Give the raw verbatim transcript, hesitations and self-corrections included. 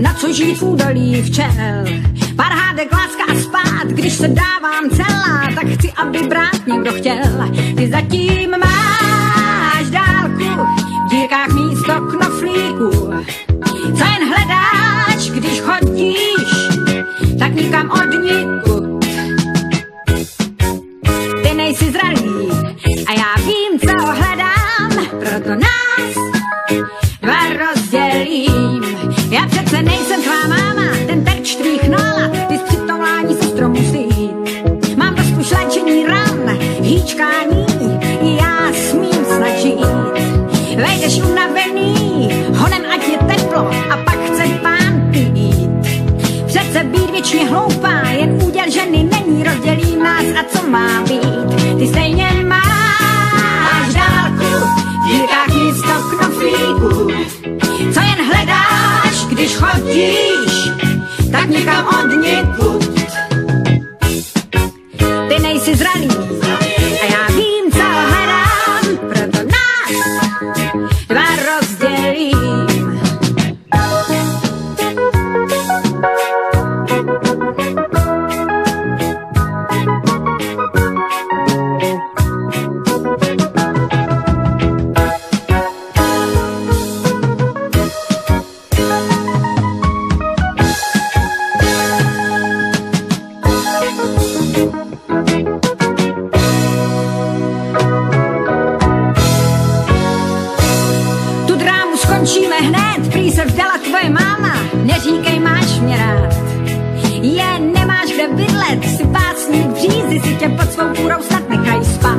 na co žít v údolí včel. Pár hádek, láska a spát, když se dávám celá, tak chci, aby brát někdo chtěl. Ty zatím máš dálku, v dírkách místo knoflíků. Co jen hledáš, když chodíš, tak nikam odnikud. Ty nejsi zralý a já vím, co hledám, proto nás dva rozdělím. Já přece nejsem tvá máma, ten terč tvých nala, ty z přitování se stromu sít. Mám trošku šléčení ran, hýčkání, i já smím snad žít. Vejdeš unavený, honem ať je teplo, a pak chce pán pít. Přece být věčně hloupá, jen úděl ženy není, rozdělí nás a co má být. Ty stejně máš dálku, v dírkách místo knoflíků. Co jen hledáš, když chodíš, tak nikam odnikud. Ty nejsi zralý a já vím, co hledám, proto nás dva rozdělím. Skončíme hned, prý se vdala tvoje máma, neříkej, máš mě rád. Je, nemáš kde bydlet, si básník břízy, si tě pod svou kůrou snad nechají spát.